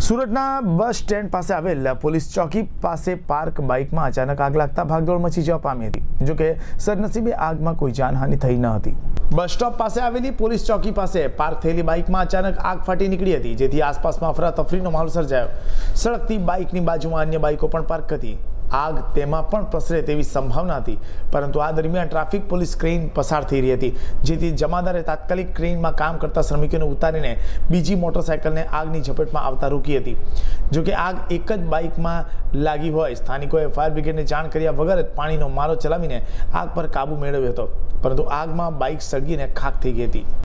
સુરતના bus stand પાસે આવેલ પોલીસ ચોકી પાસે પાર્ક બાઇકમાં અચાનક આગ લાગતા ભાગદોડ મચી જવા પામી હતી। જો કે સદનસીબે આગમાં કોઈ જાનહાનિ થઈ ન હતી। બસ સ્ટોપ પાસે આવેલી પોલીસ ચોકી પાસે પાર્ક થયેલી બાઇકમાં અચાનક આગ ફાટી નીકળી હતી, જેથી આસપાસમાં અફરાતફરીનો માહોલ સર્જાયો। સળગતી બાઇકની બાજુમાં અન્ય બાઇકો પણ પાર્ક હતી। આગ તેમાં પણ પ્રસરે તેવી સંભાવના હતી, પરંતુ આ દરમિયાન ટ્રાફિક પોલીસ ક્રેન પસાર થઈ રહી હતી, જેથી જમાદારે તાત્કાલિક ક્રેનમાં કામ કરતા શ્રમિકોને ઉતારીને બીજી મોટરસાયકલને આગની ઝપેટમાં આવતા રોકી હતી। જો કે આગ એક જ બાઇકમાં લાગી હોય સ્થાનિકોએ ફાયર બ્રિગેડને જાણ કર્યા વગર જ પાણીનો મારો ચલાવીને આગ પર કાબુ મેળવ્યો હતો, પરંતુ આગમાં બાઇક સળગીને ખાખ થઈ ગઈ હતી।